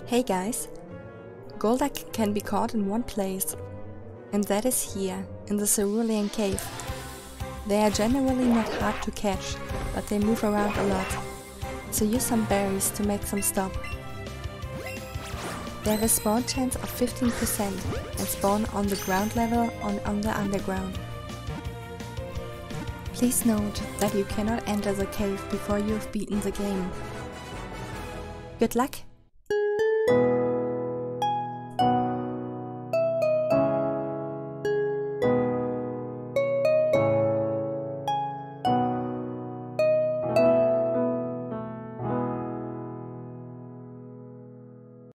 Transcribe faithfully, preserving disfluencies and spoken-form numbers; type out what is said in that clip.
Hey guys! Golduck can be caught in one place, and that is here, in the cerulean cave. They are generally not hard to catch, but they move around a lot, so use some berries to make them stop. They have a spawn chance of fifteen percent and spawn on the ground level or on the underground. Please note that you cannot enter the cave before you have beaten the game. Good luck!